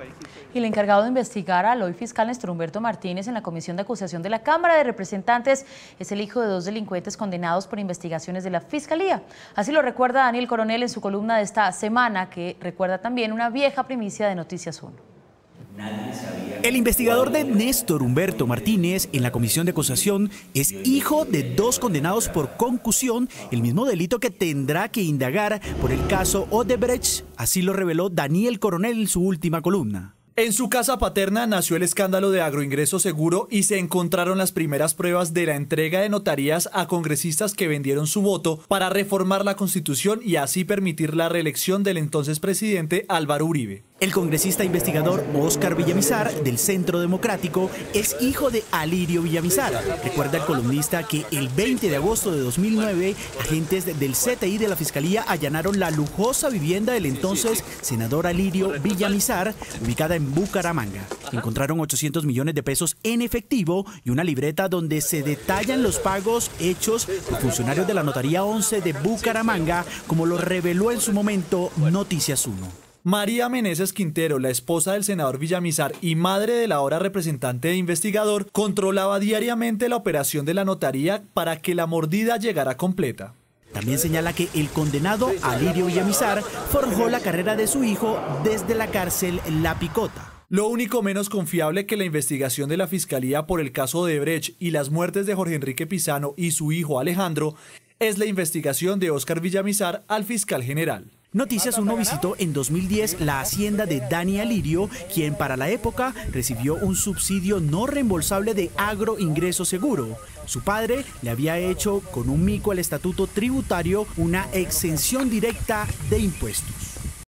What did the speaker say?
Y el encargado de investigar al hoy fiscal Néstor Humberto Martínez en la Comisión de Acusación de la Cámara de Representantes es el hijo de 2 delincuentes condenados por investigaciones de la Fiscalía. Así lo recuerda Daniel Coronel en su columna de esta semana, que recuerda también una vieja primicia de Noticias 1. El investigador de Néstor Humberto Martínez en la Comisión de Acusación es hijo de 2 condenados por concusión, el mismo delito que tendrá que indagar por el caso Odebrecht. Así lo reveló Daniel Coronel en su última columna. En su casa paterna nació el escándalo de Agroingreso Seguro y se encontraron las primeras pruebas de la entrega de notarías a congresistas que vendieron su voto para reformar la Constitución y así permitir la reelección del entonces presidente Álvaro Uribe. El congresista investigador Óscar Villamizar, del Centro Democrático, es hijo de Alirio Villamizar. Recuerda el columnista que el 20 de agosto de 2009, agentes del CTI de la Fiscalía allanaron la lujosa vivienda del entonces senador Alirio Villamizar, ubicada en Bucaramanga. Encontraron 800 millones de pesos en efectivo y una libreta donde se detallan los pagos hechos por funcionarios de la Notaría 11 de Bucaramanga, como lo reveló en su momento Noticias 1. María Meneses Quintero, la esposa del senador Villamizar y madre del ahora representante de investigador, controlaba diariamente la operación de la notaría para que la mordida llegara completa. También señala que el condenado Alirio Villamizar forjó la carrera de su hijo desde la cárcel La Picota. Lo único menos confiable que la investigación de la Fiscalía por el caso de Odebrecht y las muertes de Jorge Enrique Pizano y su hijo Alejandro es la investigación de Óscar Villamizar al fiscal general. Noticias 1 visitó en 2010 la hacienda de Dani Alirio, quien para la época recibió un subsidio no reembolsable de Agroingreso Seguro. Su padre le había hecho con un mico al estatuto tributario una exención directa de impuestos.